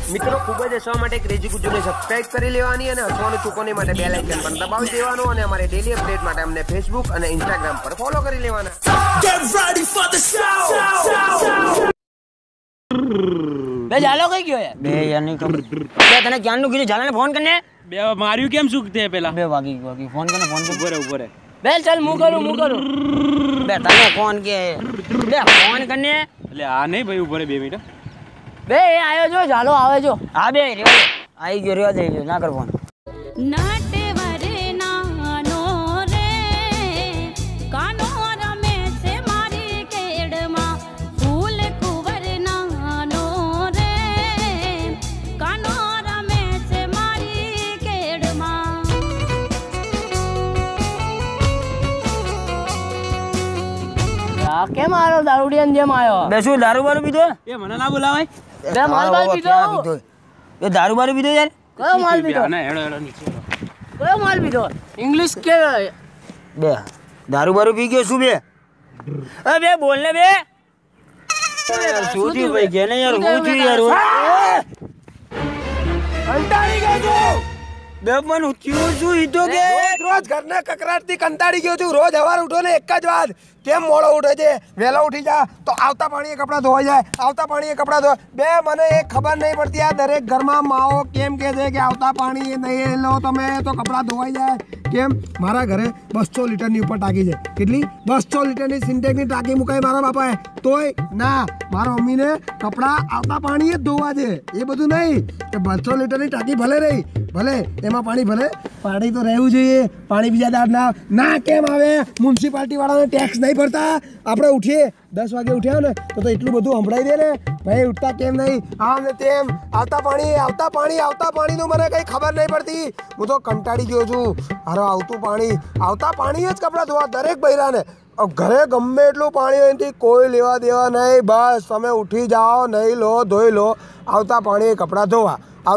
મિત્રો ખૂબ જ હસવા માટે ક્રેઝી ગુજ્જુને સબસ્ક્રાઇબ કરી લેવાની અને હસવાનું ચૂકવણી માટે બેલ આઇકન પણ દબાવી દેવાનું અને અમારે ડેલી અપડેટ માટે અમને ફેસબુક અને ઇન્સ્ટાગ્રામ પર ફોલો કરી લેવાના. બે જાલો કઈ ગયો યાર? બે યાર નહીં ખબર. બે તને ક્યાંનું કીધું જાલાને ફોન કરને? બે માર્યું કેમ શું તે પેલા? બે વાગી ફોન કરને ફોન ઉભરે. બે ચાલ હું કરું. બે તને ફોન કે બે ફોન કરને. એટલે આ નહીં ભાઈ ઉભરે 2 મિનિટ. બે એ આયો જો જાલો આવે જો. હા બે આવી ગયો રેવા દે ના કર ફોન. કેમ આવ્યો દારૂડિયાન જેમ આવ્યો? બે શું દારૂ બારૂ પીધો? એ મને ના બોલાવાય. બે માલ પીધો. એ દારૂ બારૂ પીધો યાર? કયો માલ પીધો? કયો માલ પીધો? ઇંગ્લિશ કે બે દારૂ બારૂ પી ગયો શું બે? બે બોલ ને બે. શું થયું ભાઈ? કે ને યાર હું થયું યાર? કંટાળી ગયો છું. બે મન ઉઠ્યું શું ઈ તો કે રોજ ઘરના કકરાટથી કંટાળી ગયો છું. રોજ સવારે ઉઠો ને એક જ વાત, કેમ મોડો ઉઠે છે? વહેલો ઉઠી જા તો આવતા પાણીએ કપડાં ધોવાઈ જાય, આવતા પાણીએ કપડાં ધોવાય. બે મને એક ખબર નહીં પડતી આ દરેક ઘરમાં માઓ કેમ કહે છે કે આવતા પાણીએ નહીં લો તમે તો કપડાં ધોવાઈ જાય. કેમ? મારા ઘરે 200 લીટરની ઉપર ટાંકી છે. કેટલી? 200 લીટરની સિન્ટેક્સની ટાંકી મુકાઈ મારા બાપાએ, તોય ના મારા મમ્મીને કપડાં આવતા પાણીએ જ ધોવા છે. એ બધું નહીં કે 200 લીટરની ટાંકી ભલે રહી, ભલે એમાં પાણી ભલે પાણી તો રહેવું જોઈએ. પાણી બીજા દાડ ના કેમ આવે? મ્યુનિસિપાલિટી વાળાને ટેક્સ નહીં ભરતા? આપણે ઉઠીએ 10 વાગે ઉઠ્યા ને તો એટલું બધું સંભળાઈ દે ને ભાઈ, ઉઠતા કેમ નહીં? આમ ને તેમ આવતા પાણીનું મને કંઈ ખબર નહીં પડતી. હું તો કંટાળી ગયો છું. અરે આવતા પાણી જ કપડાં ધોવા દરેક બૈરાને. ઘરે ગમે એટલું પાણી હોય એનાથી કોઈ લેવા દેવા નહીં. બસ તમે ઉઠી જાઓ, નહીં લો, ધોઈ લો. આવતા પાણીએ કપડાં ધોવા.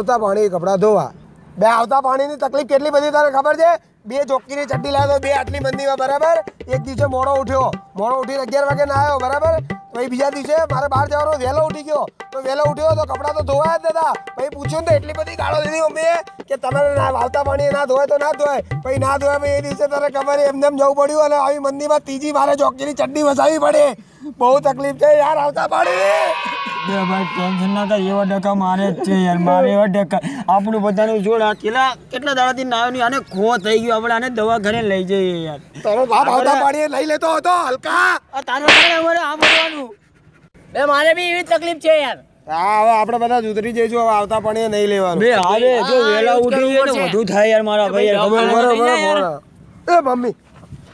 બે આવતા પાણીની તકલીફ કેટલી બધી તને ખબર છે? 2 ચોખ્ખીની ચડ્ડી લાવ્યો 2 આટલી મંદીમાં, બરાબર? એક દિવસે મોડો ઉઠીને 11 વાગે ના આવ્યો, બરાબર? પછી બીજા દિવસે મારે બહાર જવાનો, વહેલો ઉઠી ગયો તો કપડાં તો ધોવાય જ નતા. પછી પૂછ્યું તો એટલી બધી ગાળો દીધી મમ્મીએ કે તમે આવતા પાણીએ ના ધોવાય તો ના ધોવાય. પછી ના ધોવાય પછી એ દિવસે તને ખબર એમને જવું પડ્યું અને આવી મંદીમાં ત્રીજી મારે ચોખ્ખીની ચડ્ડી વસાવી પડે. બહુ તકલીફ છે યાર આવતા પાણી. બે ભાઈ ટેન્શન ના થાય, એવા ડકા મારે જ છે યાર, મારે એવા ડકા. આપણું બધાનું જોડ કેટલા દાડાથી નાયો નહીં, આને ખો થઈ ગયો. આપણે આને દવાખાને લઈ જઈએ યાર. તારો બાપ આવતા પાણીએ લઈ લેતો હતો હલકા. તારો અમારે આ બોલવાનું. બે મારે બી એવી તકલીફ છે યાર. હા હવે આપણે બધા ઉતરી જઈશું. હવે આવતા પાણીએ નહીં લેવાનું. બે હવે જો વેલા ઉઠી ને વધુ થાય યાર મારા ભાઈ. એ મમ્મી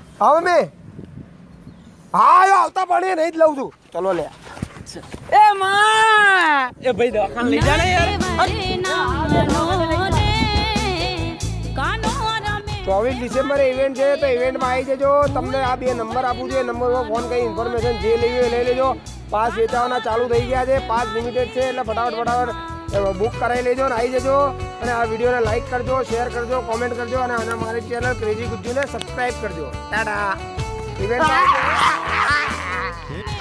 હા આવતા પાણીએ નહીં જ લઉં છું. ચલો લે. એ માં એ ભાઈ દવાખાને લઈ જા ને યાર. 24 ડિસેમ્બરે ઇવેન્ટ છે તો ઇવેન્ટમાં આવી જજો. તમને આ 2 નંબર આપું છું, એ નંબર પર ફોન કરી ઇન્ફોર્મેશન જે લેવી હોય લઈ લેજો. પાસ વેચાવાના ચાલુ થઈ ગયા છે, પાસ લિમિટેડ છે એટલે ફટાફટ બુક કરાવી લેજો અને આવી જજો. અને આ વિડીયોને લાઈક કરજો, શેર કરજો, કોમેન્ટ કરજો અને મારી ચેનલ ક્રેઝી ગુજ્જુને સબસ્ક્રાઈબ કરજો. ટાટા. ઇવેન્ટ